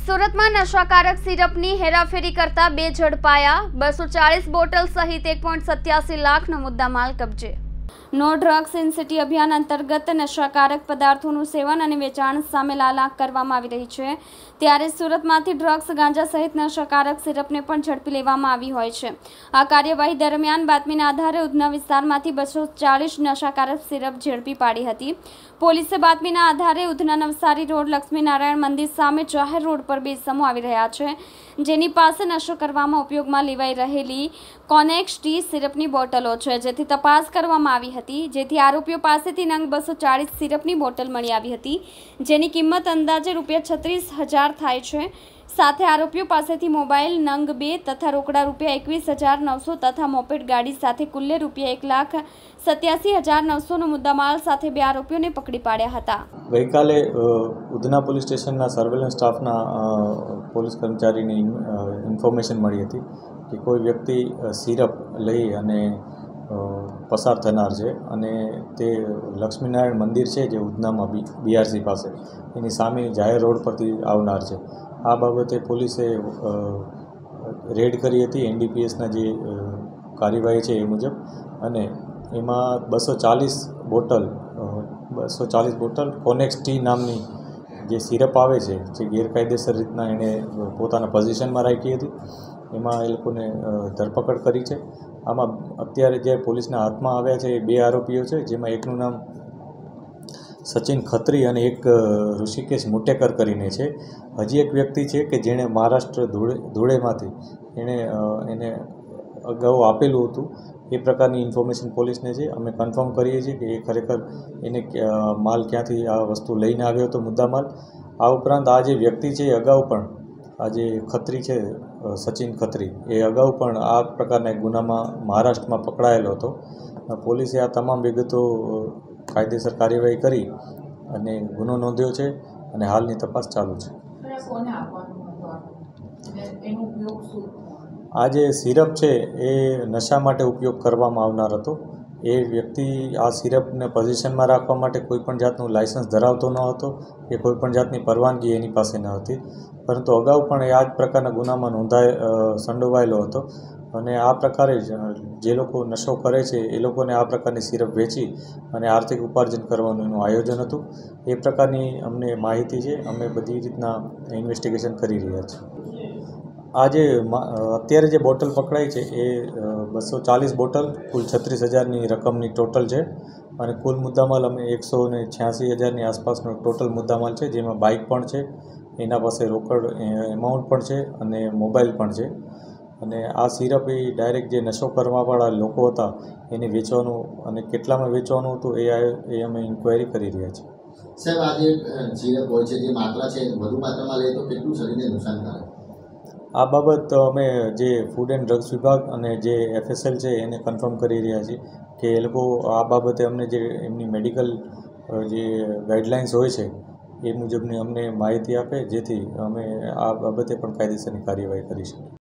સુરતમાં નશાકારક સિરપની હેરાફેરી કરતા બે ઝડપાયા। 240 બોટલ સહિત 1.87 લાખનો મુદ્દામાલ કબજે। નો ડ્રગ્સ ઇન સિટી અભિયાન અંતર્ગત નશાકારક પદાર્થોનું સેવન અને વેચાણ સામે લાલાક કરવામાં આવી રહી છે, ત્યારે સુરતમાંથી ડ્રગ્સ, ગાંજા સહિત નશાકારક સિરપને પણ ઝડપી લેવામાં આવી હોય છે। આ કાર્યવાહી દરમિયાન બાતમીના આધારે ઉધના વિસ્તારમાંથી 240 નશાકારક સિરપ ઝડપી પાડી હતી। પોલીસે બાતમીના આધારે ઉધના નવસારી રોડ લક્ષ્મીનારાયણ મંદિર સામે જાહેર રોડ પર બે ઇસમો આવી રહ્યા છે, જેની પાસે નશો કરવામાં ઉપયોગમાં લેવાઈ રહેલી કોનેક્સ ટી સિરપની બોટલો છે, જેથી તપાસ કરવામાં આવી હતી, જેથી આરોપીઓ પાસેથી નંગ 240 સિરપની બોટલ મળી આવી હતી, જેની કિંમત અંદાજે ₹36,000 થાય છે। સાથે આરોપીઓ પાસેથી મોબાઈલ નંગ 2 તથા રોકડા ₹21,900 તથા મોપેડ ગાડી સાથે કુલ્લે ₹1,87,900નો મુદ્દામાલ સાથે બે આરોપીઓને પકડી પાડ્યા હતા। ગઈકાલે ઉધના પોલીસ સ્ટેશનના સર્વેલન્સ સ્ટાફના પોલીસ કર્મચારીને ઇન્ફોર્મેશન મળી હતી કે કોઈ વ્યક્તિ સિરપ લઈ અને પસાર થનાર છે અને તે લક્ષ્મીનારાયણ મંદિર છે જે ઉધનામાં બીઆરસી પાસે એની સામેની જાહેર રોડ પરથી આવનાર છે। આ બાબતે પોલીસે રેડ કરી હતી એનડીપીએસના જે કાર્યવાહી છે એ મુજબ, અને એમાં 240 બોટલ કોનેક્સ ટી નામની જે સિરપ આવે છે, જે ગેરકાયદેસર રીતના એણે પોતાના પોઝિશનમાં રાખી હતી, એમાં એ લોકોને ધરપકડ કરી છે। આમાં અત્યારે જે પોલીસના હાથમાં આવ્યા છે એ બે આરોપીઓ છે, જેમાં એકનું નામ સચિન ખત્રી અને એક ઋષિકેશ મુટેકર કરીને છે। હજી એક વ્યક્તિ છે કે જેણે મહારાષ્ટ્ર ધૂળેમાંથી એને અગાઉ આપેલું હતું, એ પ્રકારની ઇન્ફોર્મેશન પોલીસને છે। અમે કન્ફર્મ કરીએ છીએ કે એ ખરેખર એને માલ ક્યાંથી આ વસ્તુ લઈને આવ્યો હતો, મુદ્દામાલ। આ ઉપરાંત આ જે વ્યક્તિ છે એ અગાઉ પણ, આ જે ખત્રી છે સચિન ખત્રી, એ અગાઉ પણ આ પ્રકારના એક ગુનામાં મહારાષ્ટ્રમાં પકડાયેલો હતો। પોલીસે આ તમામ વિગતો કાયદેસર કાર્યવાહી કરી અને ગુનો નોંધ્યો છે અને હાલની તપાસ ચાલુ છે। આ જે સિરપ છે એ નશા માટે ઉપયોગ કરવામાં આવનાર હતો। એ વ્યક્તિ આ સિરપને પોઝિશનમાં રાખવા માટે કોઈપણ જાતનું લાયસન્સ ધરાવતો ન હતો કે કોઈપણ જાતની પરવાનગી એની પાસે ન હતી, પરંતુ અગાઉ પણ એ આ જ પ્રકારના ગુનામાં સંડોવાયેલો હતો, અને આ પ્રકારે જે લોકો નશો કરે છે એ લોકોને આ પ્રકારની સિરપ વેચી અને આર્થિક ઉપાર્જન કરવાનું એનું આયોજન હતું। એ પ્રકારની અમને માહિતી છે, અમે બધી રીતના ઇન્વેસ્ટિગેશન કરી રહ્યા છીએ। આ જે અત્યારે જે બોટલ પકડાઈ છે એ 240 બોટલ કુલ 36,000ની રકમની ટોટલ છે, અને કુલ મુદ્દામાલ અમે 186,000ની આસપાસનો ટોટલ મુદ્દામાલ છે, જેમાં બાઇક પણ છે, એના પાસે રોકડ એમાઉન્ટ પણ છે અને મોબાઈલ પણ છે। અને આ સિરપ એ ડાયરેક્ટ જે નશો કરવાવાળા લોકો હતા એને વેચવાનું અને કેટલામાં વેચવાનું હતું એ અમે ઇન્ક્વાયરી કરી રહ્યા છીએ। સાહેબ, આ જે સિરપ હોય છે, જે માત્રા છે, વધુ માત્રામાં લે તો કેટલું શરીરને નુકસાન કરે? આ બાબત અમે જે ફૂડ એન્ડ ડ્રગ્સ વિભાગ અને જે FSL છે એને કન્ફર્મ કરી રહ્યા છીએ કે એ લોકો આ બાબતે અમને જે એમની મેડિકલ જે ગાઈડલાઇન્સ હોય છે એ મુજબની અમને માહિતી આપે, જેથી અમે આ બાબતે પણ કાયદેસરની કાર્યવાહી કરી શકીએ।